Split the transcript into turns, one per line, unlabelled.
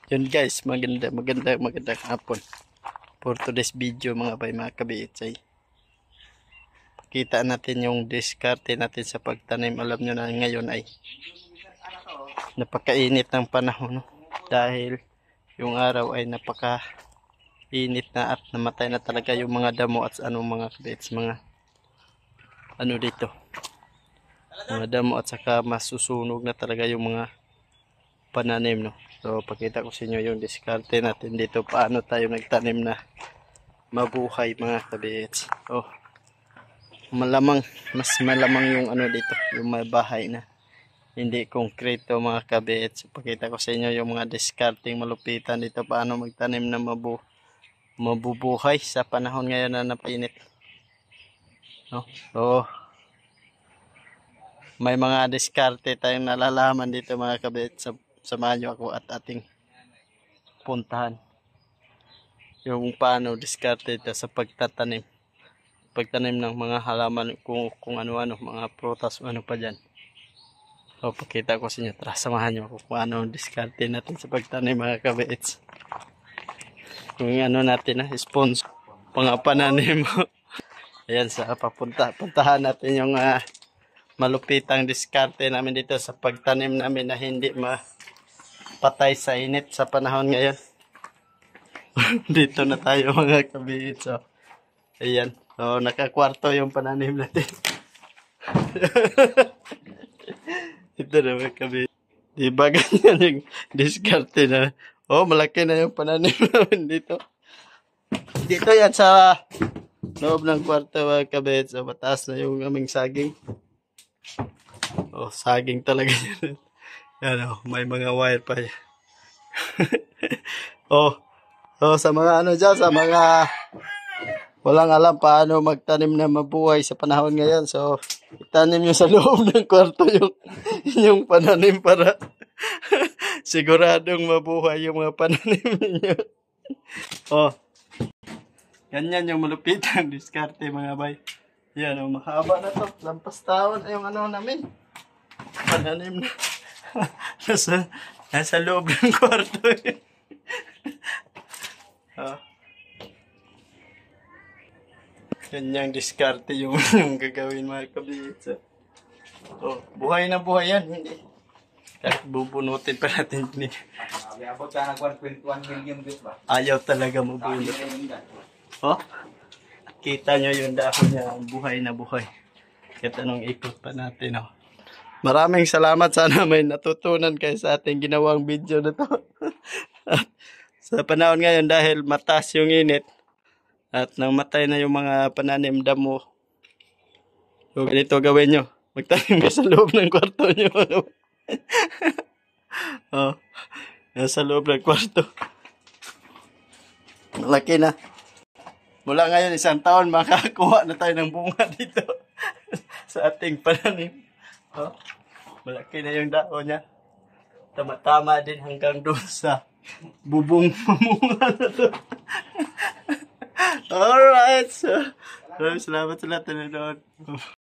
Yun guys, magandang hapon. For today's video mga bay, mga kabiitsay, pakita natin yung diskarte natin sa pagtanim. Alam nyo na ngayon ay napakainit ng panahon, no? Dahil yung araw ay napakainit na at namatay na talaga yung mga damo at mga kabiits, mga dito, mga damo, at saka masusunog na talaga yung mga pananim, no? So pakita ko sa inyo yung diskarte natin dito, paano tayo nagtanim na mabuhay mga kabiits. Oh, mas malamang yung dito, yung may bahay na hindi konkreto mga kabiits. So, pakita ko sa inyo yung mga diskarting malupitan dito, paano magtanim na mabubuhay sa panahon ngayon na napainit, no? So may mga diskarte tayong nalalaman dito mga kabiits. Samahan nyo ako at ating puntahan yung paano diskarte ito sa pagtanim ng mga halaman, kung ano-ano, mga prutas o ano pa dyan. So pakita ko sa inyo, tara samahan nyo ako kung ano diskarte natin sa pagtanim mga kabiits. Kung natin na sponsor pangapananim mo. Ayan, sa puntahan natin yung malupitang diskarte namin dito sa pagtanim namin na hindi patay sa init sa panahon ngayon. Dito na tayo mga kabiits. So, ayan. So, nakakwarto yung pananim natin. Ito na mga kabiits. Diba ganyan yung diskarte na? Oh, malaki na yung pananim namin dito. Dito yan sa loob ng kwarto mga kabiits. So, mataas na yung aming saging. Oh, saging talaga yan. Yan, oh, may mga wire pa yan. oh, sa mga dyan, sa mga walang alam paano magtanim na mabuhay sa panahon ngayon. So, itanim nyo sa loob ng kwarto yung pananim para siguradong mabuhay yung mga pananim ninyo. Oh, ganyan yung malupitang diskarte mga bay. Yan, oh, mahaba na to. Lampas taon yung namin. Pananim na. nasa loob ng kwarto. Ganyang diskarte yung gagawin mga kabiits. Oh, buhay na buhay yan. Hindi. Kahit bubunutin pa natin. Ayaw talaga mabunot. Oh, kita nyo yung dahon niya. Buhay na buhay. Kahit anong ikot pa natin. Oh. Maraming salamat, sana may natutunan kayo sa ating ginawang video na to. Sa panahon ngayon, dahil mataas yung init at nang matay na yung mga pananim damo, so ganito gawin nyo, magtanim sa loob ng kwarto nyo. Oh, nasa loob ng kwarto. Malaki na. Mula ngayon, 1 taon, makakuha na tayo ng bunga dito sa ating pananim. Oh, malaki na yung dahon niya. Tama-tama din hanggang doon sa bubong mamunga na to. Alright, so salamat sa lahat na nanood.